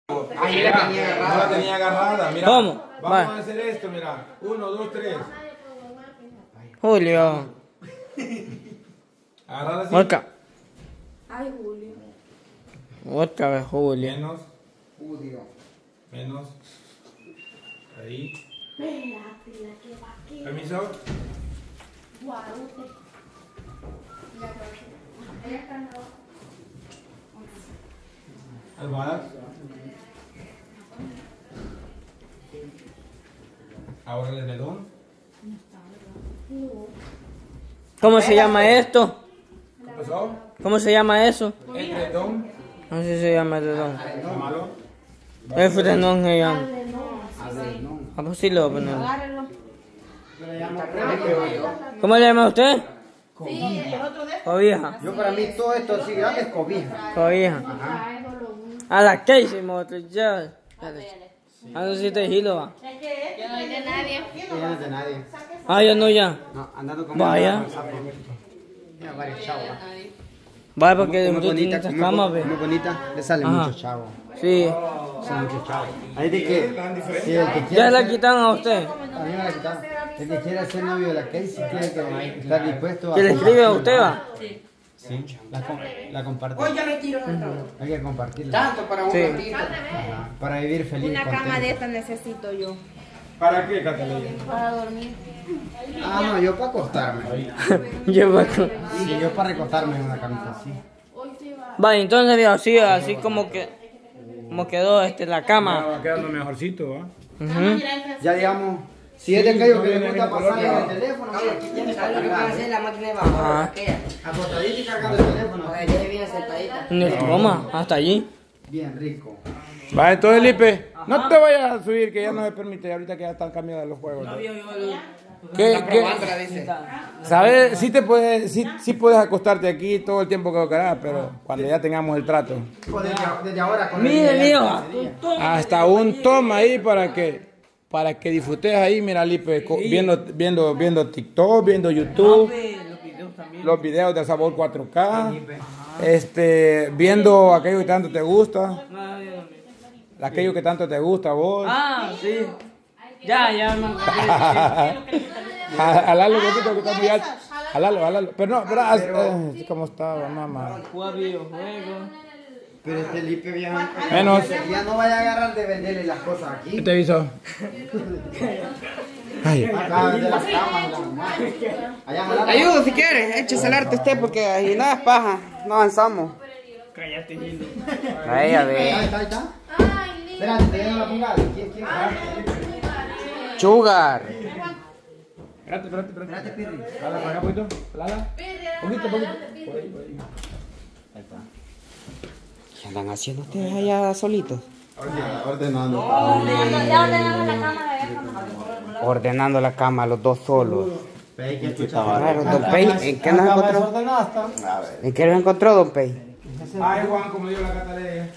Ahí la tenía agarrada. No la tenía agarrada, mira. ¿Cómo? Vamos Va. a hacer esto, mira. 1, 2, 3. Julio. Agarrarla así. Otra. Ay, Julio. Otra vez Julio. Menos, Julio. menos. Ahí. Espérate, la que va aquí. Permiso. Guarute. Ella está en rojo. Almohadas. Ahora el edredón. ¿Cómo se llama esto? ¿Qué pasó? ¿Cómo se llama eso? Edredón. No sé si se llama redón. Tómalo. El frenón se llama. Adenón. Ah, pues sí lo voy a poner. Agárrelo. ¿Cómo le llama usted? Sí, el otro de Cobija. Yo para mí todo esto así grande es cobija. Cobija. A la que hicimos ya. Ah, no si te hilo va. Yo no soy de nadie. Ya no es de nadie. Ah, ya no ya. No, andando con Vaya. Mira, varios chavos. Vaya porque Muy usted tiene bonita, estas muy camas, ve. muy bonita. Le salen Ajá. muchos chavos. Sí. Salen muchos chavos. Ahí de que, si el que Ya quiera la ser- quitaron a usted. a mí me la quitaron. El que quiera ser novio de la Casey tiene que estar dispuesto ¿Que le escribe a usted va? Sí, la comparte. Hoy ya retiro Hay que compartirla. Tanto para un Sí. ratito. Ajá, para vivir feliz. Una contento. cama de esta necesito yo. ¿Para qué, Catalina? Para dormir. Ah, no, yo para acostarme. Lleva. Sí, yo para recostarme en una camita así. Vaya, entonces digo, así como que. Como quedó la cama. Va quedando mejorcito, ¿va? Ujú. Ya digamos, si es de aquello que no le viene gusta en pasar en color, el teléfono, aquí tiene ¿Sabes lo que para puede hacer la máquina de vapor? Ajá. Aquella. acostadito y cargando el teléfono. Oye, ya bien sentadita. En el toma, hasta allí. Bien rico. Va, entonces, Lipe, no te vayas a subir, que ya no se permite, ahorita que ya están cambiados los juegos. ¿Qué? Probándola, dice. ¿Sabes? Sí puedes acostarte aquí todo el tiempo que quieras, pero cuando ya tengamos el trato. Pues desde ahora con Mire, el mío. Hasta un toma ahí para que disfrutes ahí, mira, Lipe, viendo TikTok, viendo YouTube, los videos de Sabor 4K, viendo aquello que tanto te gusta, aquello que tanto te gusta a vos. Ah, sí. Ya, me Alalo, poquito que está muy alto. Alalo. Pero no, ¿cómo estaba, mamá? Juega videojuegos. Pero este Lipe vieja. Menos. Ya no vaya a agarrar de venderle las cosas ¿Qué aquí. te aviso? Ay, Acá de las camas y las almohadas. Allá jalando. Ayuda si quieres, échese el arte usted porque ahí nada es paja, no avanzamos. Ahí, a Ahí ver. está. Espérate, te lleno la pungada. ¿Quién? Sugar. espérate. Espérate, Pirri. Lala, para acá, poquito. Lala. Poquito. Por ahí. ¿Qué andan haciendo ustedes allá solitos? Ordenando. Ya ordenamos la cama de allá. Ordenando la cama, los dos solos. Pey, que escuchaba. Claro, don Pey, ¿en qué nos encontró? ¿En qué nos encontró, don Pey? Ay, Juan, como dijo la Catalina.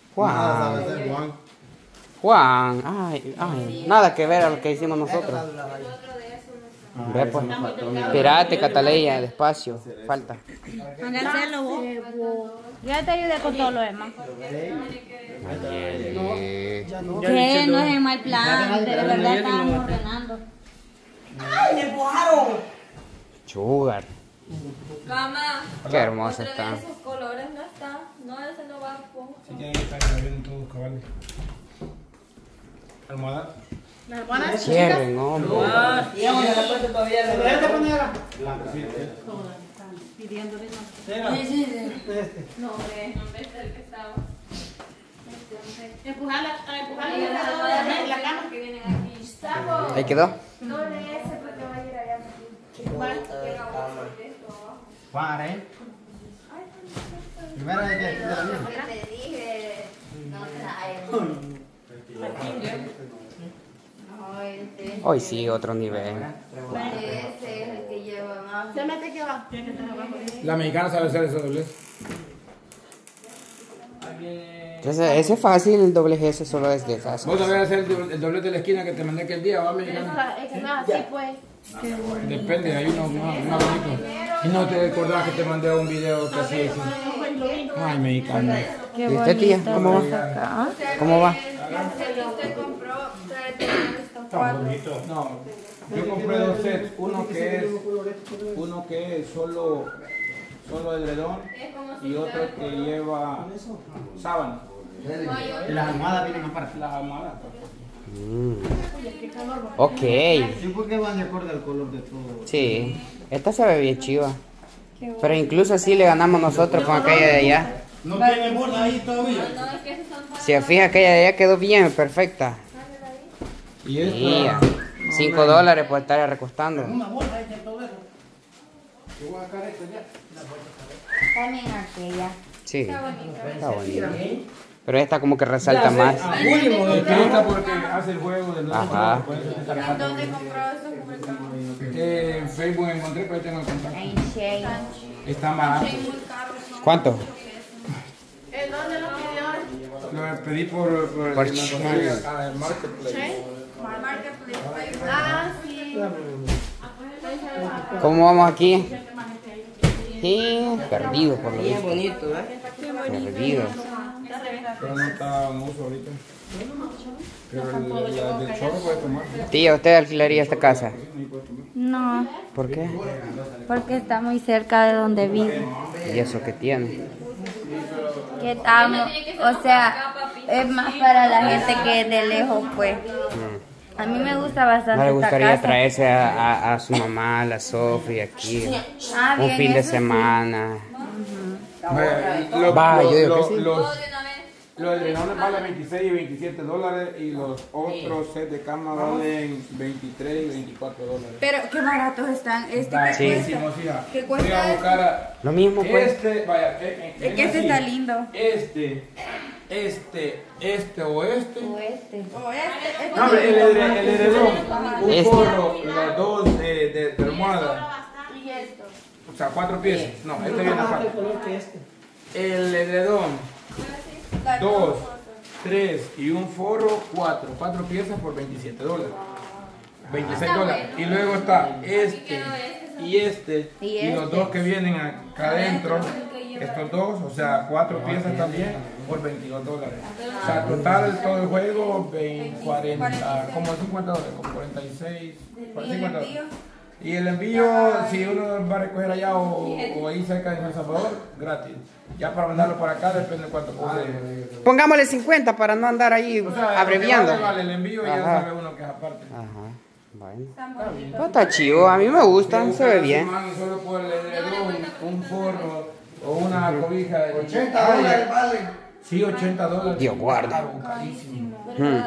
Juan, ay, nada que ver a lo que hicimos nosotros. Ve pues, espérate, Cataleya, despacio, falta. Anda a hacerlo vos. Ya te ayudé con todo lo demás. Que no es el mal plan, de verdad estábamos ordenando. Sugar, Cama. qué hermosa está. Esos colores no está. No, ese no va con. Sí, tienen que estar bien todos cabales. Almohada. Cierren, hombre. No, hombre, es el que estaba. Empujarla la cama que vienen aquí. Saco. Ahí quedó. No de ese porque va a ir allá. Igual que Para, ¿eh? Primero hay que de la misma. te dije, no trae. Hoy sí, otro nivel. Ese es el que lleva más. Se mete aquí abajo. La mexicana sabe hacer eso, doblez. Ese es fácil, el doble G ese solo es de esas. Vos sabés hacer el doblez de la esquina que te mandé aquel día, ¿va, mexicana? Es que no, así pues. Depende, hay uno más bonito. Y no te acordás que te mandé un video que así. Ay, mexicana. Qué ¿Y usted, tía? bonito ¿Cómo está va? acá. ¿Cómo va? Usted compró, trae todos estos cuatro. No, yo compré 2 sets, uno que es solo edredón y otro que lleva sábana. Y las almohadas vienen aparte. Las almohadas. Ok. Sí, porque van de acuerdo al color de todo. Sí, esta se ve bien chiva. Pero incluso así le ganamos nosotros con aquella de allá. ¿No tiene borda ahí todavía? Si se fija, aquella de allá quedó bien, perfecta. Y esta, Yeah. $5 por estar recostando. Una borda ahí que todo eso. Yo voy a sacar esto ya. También aquella. Sí, está bonita. Pero esta como que resalta más. esta porque hace el juego del Ajá. ¿Dónde compró esos? En Facebook encontré, pero tengo el contacto. En Shane. Está barato. ¿Cuánto? ¿Dónde lo pidió? Lo pedí por Por el Marketplace. Marketplace. Ah, sí. ¿Cómo vamos aquí? Sí, perdido por lo visto. bonito, Perdido. Pero no está en uso ahorita. Pero la del chorro puede tomar. Tía, ¿usted alquilaría esta casa? No, ¿Por qué? porque está muy cerca de donde vivo. ¿Y eso qué tiene? Que estamos, o sea, es más para la gente que es de lejos, pues. A mí me gusta bastante ¿No le esta gustaría casa. traerse a su mamá, a la Sofi, aquí? Ah, Un bien, fin de eso sí. semana. Va, yo digo que sí. Los edredones valen $26 y $27 y los otros sets de cama valen $23 y $24. Pero qué baratos están. Este que Sí. cuesta. ¿Qué Voy a cuesta? buscar Lo mismo, pues. vaya, Es que este está lindo. este o este. O este. O este. No, hombre, el edredón, un Este. forro, los dos de almohada. Y esto. O sea, 4 piezas. No, este viene aparte. El edredón, 2, 3 y un forro, 4. 4 piezas por $27. $26. Y luego está este y este. Y los dos que vienen acá adentro. Estos dos, o sea, 4 piezas también por $22. O sea, total todo el juego, 40, como $50, como 46, por $50. Y el envío, si uno va a recoger allá o ahí cerca de San Salvador, gratis. Ya para mandarlo para acá depende de cuánto cobre. Pongámosle 50 para no andar ahí O sea, abreviando. vale el envío y ya Ajá. sabe uno que es aparte. Ajá, bueno. Pues está chivo, a mí me gustan, se ve bien. Solo por el edredón, un forro o una cobija de $80 vale. Sí, $80. Dios guarde. Caro, carísimo.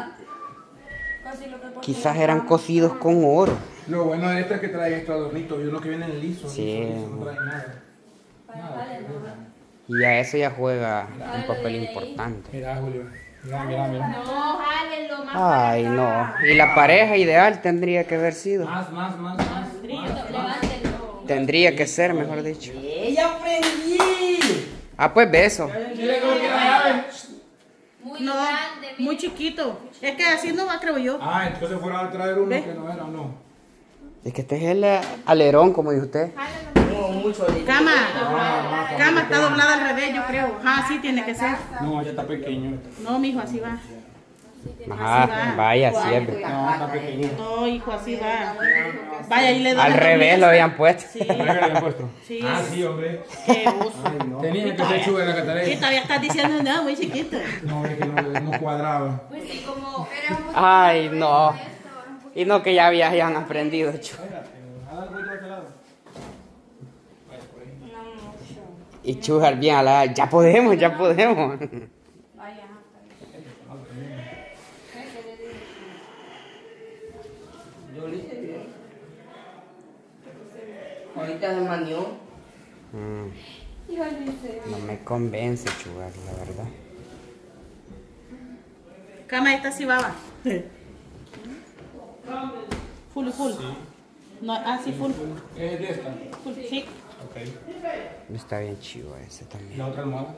Quizás eran cocidos con oro. Lo bueno de esto es que trae estos adornitos y uno que viene liso. Sí. liso, no trae nada. Y a eso ya juega un papel importante. Mira, Julio. Mira. No, jálenlo más. Ay, no. Y la pareja ideal tendría que haber sido. Más. Levántelo. Tendría que ser, mejor dicho. ¡Ya aprendí! Ah, pues beso. Muy No, grande. muy chiquito. Es que así no va, creo yo. Ah, entonces fueron a traer uno que no era, no. Es que este es el alerón, como dijo usted. Cama está doblada al revés, yo creo. Ah, sí tiene que ser. No, ya está pequeño. No, mijo, así va. Ajá, vaya, siempre. No, está pequeño. No, hijo, así va. Vaya, ahí le doy Al la revés doblez. lo habían puesto. Sí, ¿Qué le habían puesto? sí. Ah, sí, hombre. Qué uso. Tenía que ser chuga la Y Catalina. todavía estás diciendo, no, muy chiquito. No, es que no cuadraba. Pues sí, como era muy Ay, no. Y no que ya habían aprendido, chu. Y chujar bien a la... Ya podemos. Ahorita se manió. No me convence chugar, la verdad. Cama, esta sí va. Full. No, ah, sí, full. ¿Es de esta? Full, sí. Ok. Está bien chivo ese también. La otra almohada.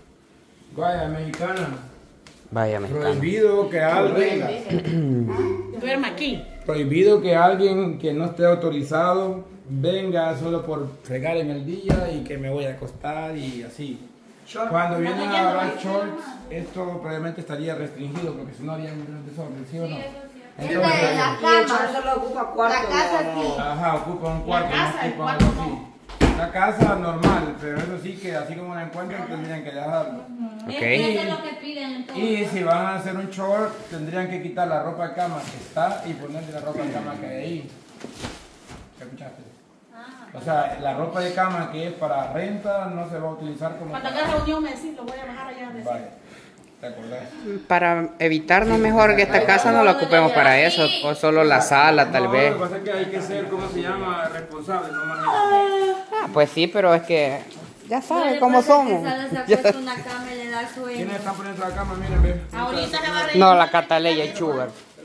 Vaya, mexicana. Vaya, mexicano. Prohibido que alguien duerma aquí. Prohibido que alguien que no esté autorizado venga solo por fregar en el día y que me voy a acostar y así. Cuando vienen a agarrar shorts, esto probablemente estaría restringido porque si no haría un gran desorden, ¿sí o no? Entonces, la cama. Solo ocupa cuarto. La casa sí. ajá, ocupa un cuarto, La casa, no el ocupa cuarto algo así. La casa normal, pero eso sí que así como la encuentran tendrían que dejarlo. Ok. Eso es lo que piden en todo. Y si van a hacer un short, tendrían que quitar la ropa de cama que está y ponerle la ropa de cama que hay ahí. ¿Escuchaste? O sea, la ropa de cama que es para renta no se va a utilizar como... Cuando haga reunión me decís, lo voy a bajar allá. Vale, ¿te acordás? Para evitarnos mejor que esta casa no la ocupemos para eso, o solo la sala tal vez. Lo que pasa es que hay que ser, ¿cómo se llama? Responsable, no más. Ah, pues sí, pero es que ya saben cómo somos. Se acuesta una cama y le da sueño. ¿Quiénes están poniendo la cama? Miren, ve. Ahorita se va a reír. No, la Cataleya y Sugar.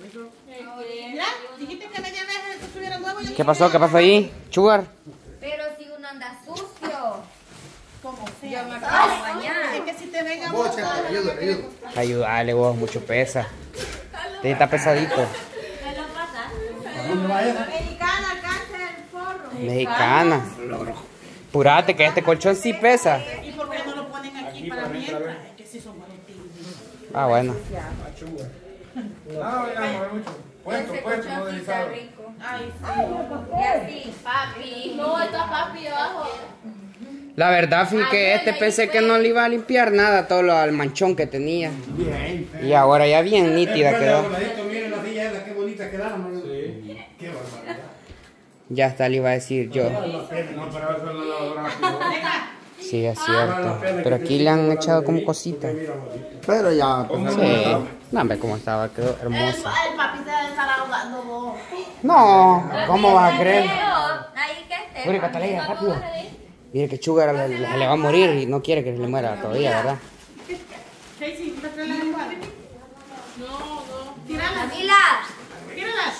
Mira, dijiste que media vez que estuviera nuevo. ¿Qué pasó? ¿Qué pasó ahí? Sugar. Pero si uno anda sucio, Como sea. yo me acabo de bañar. Es que si te venga Ayuda. Ayúdale vos, mucho pesa. Este está pesadito. ¿Qué lo pasa? Mexicana, alcanza el forro. Mexicana. Apurate que este colchón sí pesa. ¿Y por qué no lo ponen aquí para mientras? Es que si son valentinos. Ah, bueno. No, ya, no hay mucho. Puesto, Ese puesto, no colchoncito deslizado. rico. Ay, Y así. Papi. No, está papi abajo. La verdad, fui que este pensé que no le iba a limpiar nada, todo el manchón que tenía. Bien. Y ahora ya bien nítida quedó. Miren las sillas esas, qué bonitas quedaron. Sí. Qué barbaridad. Ya hasta le iba a decir yo. No, pero eso no lo rápido. Sí, es cierto. Pero aquí le han echado como cositas. Pero ya, pues, Sí. No, hombre, cómo estaba, quedó hermosa. el papi se debe estar ahogando vos. No, ¿cómo vas a creer? Ahí que esté. Mire, Cataleya, rápido. Mire que Sugar le va a morir y no quiere que se le muera todavía, ¿verdad? Casey, ¿te traes la lengua? No. Tíralas. Camila. Tíralas.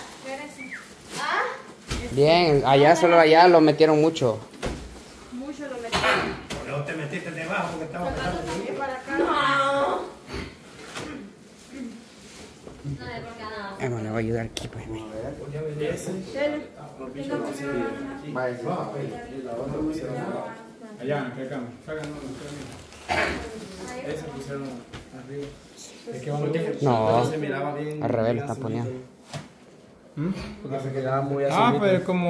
Bien, allá lo metieron mucho. no te metiste debajo porque estaba pasando. Me le voy a ayudar aquí, pues. Allá, ¿qué cama? Sácanos, esa pusieron arriba. Es que vamos No, al revés lo están poniendo. Porque se quedaba muy así. Ah, pero como